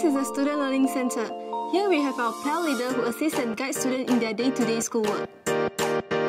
This is the Student Learning Center. Here we have our PAL leader who assists and guides students in their day-to-day schoolwork.